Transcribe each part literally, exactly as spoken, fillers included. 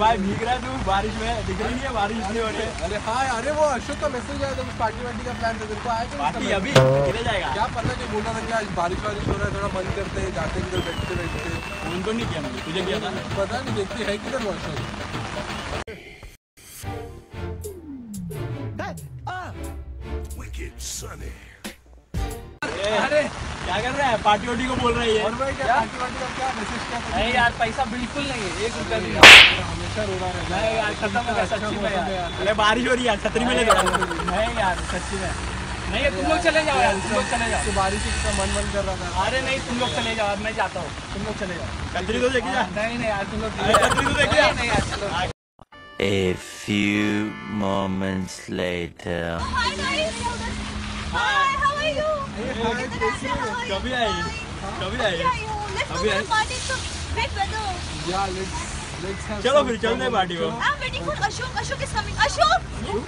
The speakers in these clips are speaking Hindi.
भाई भीग रहा है तू बारिश में, दिख रही नहीं है बारिश नहीं हो रही। अरे हाँ, अरे वो अशोक का मैसेज आया था, कुछ पार्टी वार्टी का प्लान था, तेरे को आया? पार्टी अभी किधर जाएगा? क्या पता नहीं, बोल रहा था कि आज बारिश वारिश हो रहा है, थोड़ा बंद करते हैं, जाते किधर बैठते बैठते। फोन तो नहीं किया मैंने, तुझे किया था? पता नहीं, देखते है किधर वो अशोक। अरे क्या कर रहा है? पार्टी वार्टी को बोल रही है। और भाई क्या पार्टी वार्टी का क्या मैसेज क्या? नहीं यार, पैसा बिल्कुल नहीं है, एक रुपया भी नहीं। हमेशा रो रहा रहता है यार, खत्म हो गया सच्ची में यार। अरे बारिश हो रही है, छतरी में ले जाओ। नहीं यार सच्ची में नहीं है, तुम लोग चले जाओ यार, तुम लोग चले जाओ। बारिश का मन मन कर रहा था। अरे नहीं, तुम लोग चले जाओ, मैं जाता हूँ, तुम लोग चले जाओ। छतरी तो देखी जा। नहीं नहीं यार, तुम लोग छतरी तो देखी जा। नहीं यार चलो। A few moments later. Hi guys. Hi, how are you? कभी आई? कभी आई? Let's go to the party. It's a great weather. Yeah, let's let's have. चलो फिर चलते हैं पार्टी को। I'm waiting for Ashok. Ashok is coming. Ashok.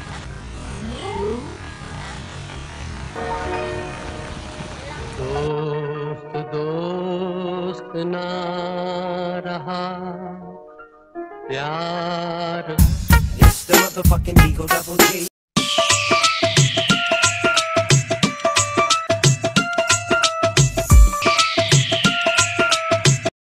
दोस्त दोस्त ना रहा प्यार। It's the motherfucking Eagle Double G.